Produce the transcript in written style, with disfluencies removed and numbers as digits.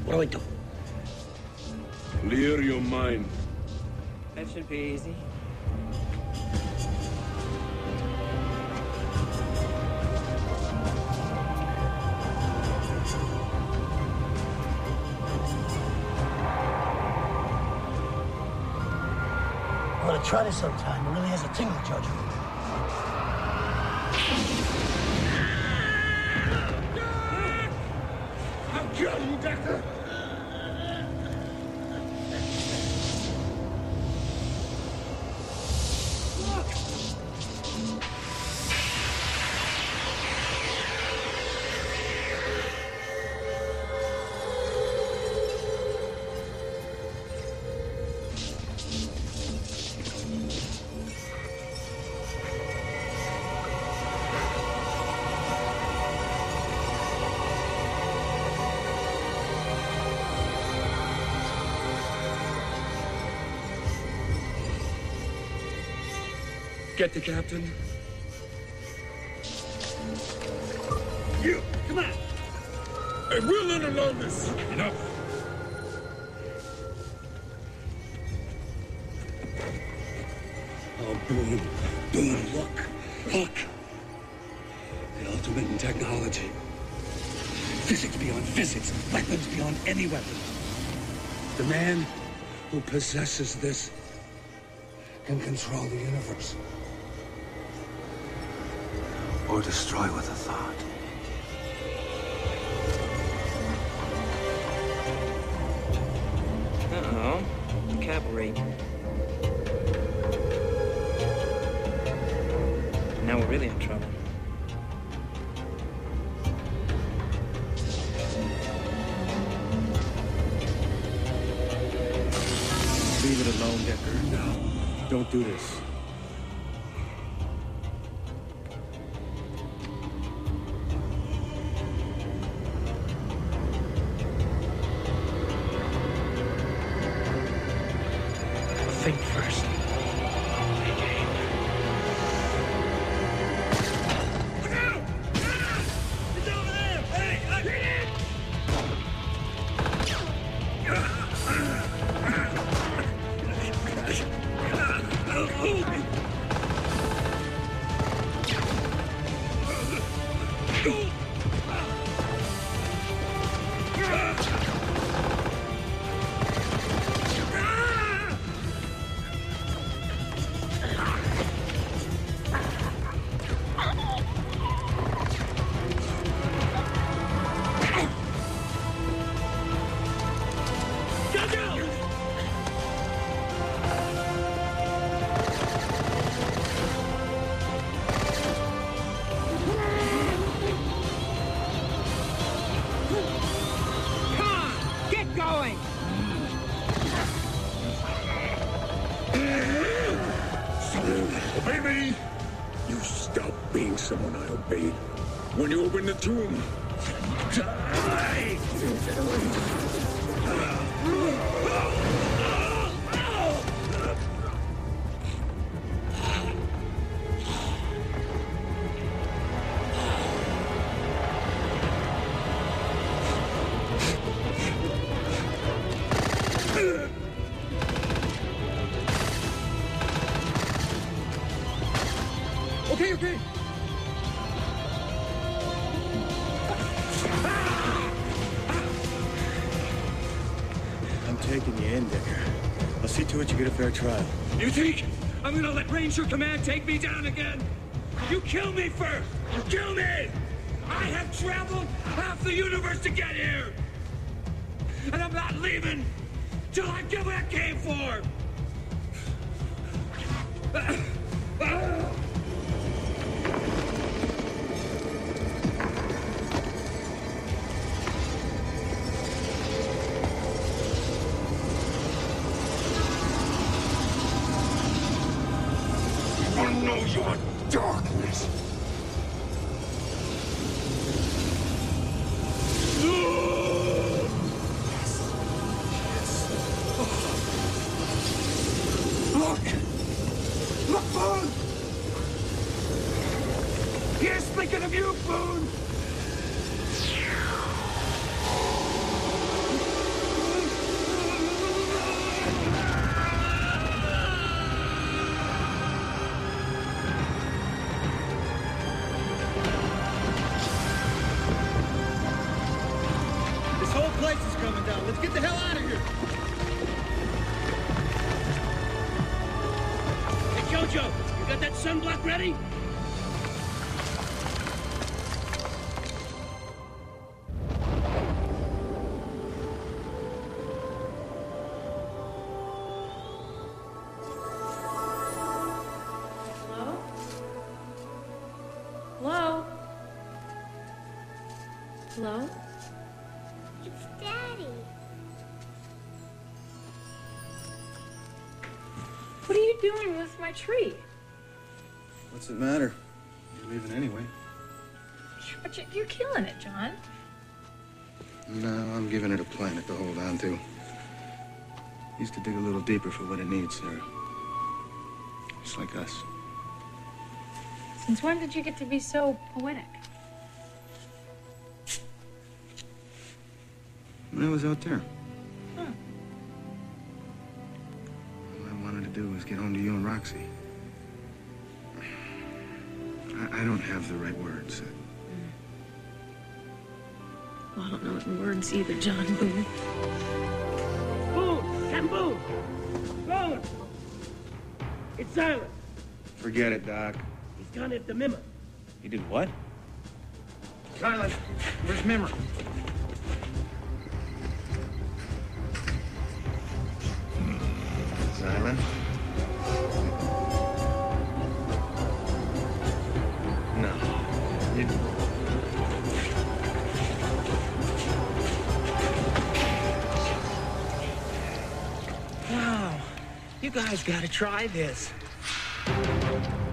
What do I do? Clear your mind. That should be easy. I'm gonna try this sometime. It really has a tingle, Judge. I'll kill you, Decker! Get the captain. You, come on. Hey, we'll let alone this. Enough. Oh, Boone. Boone, look. The ultimate in technology. Physics beyond physics. Weapons beyond any weapon. The man who possesses this can control the universe. Or destroy with a thought. Uh-oh. Cavalry. Now we're really in trouble. Leave it alone, Decker. No. Don't do this. Think first. Obey me! You stop being someone I obeyed. When you open the tomb, die! Okay. I'm taking you in, Decker. I'll see to it you get a fair trial. You think I'm gonna let Ranger Command take me down again? You kill me first! Kill me! I have traveled half the universe to get here! And I'm not leaving till I get what I came for! I know your darkness! Look, Boone! price is coming down. Let's get the hell out of here. Hey, Jojo, you got that sunblock ready? Hello? Hello? Hello? It's Daddy. What are you doing with my tree? What's it matter? You're leaving anyway. But you're killing it, John. No, I'm giving it a planet to hold on to. Needs to dig a little deeper for what it needs, Sarah. Just like us. Since when did you get to be so poetic? When I was out there. Hmm. All I wanted to do was get home to you and Roxy. I don't have the right words. Well, I don't know what words either, John Boone. Boone! Captain Boone! Boone! It's Silent. Forget it, Doc. He's gone at the Mimmer. You did what? Silent, where's Mimmer? Silent? No. You... Wow. You guys gotta try this.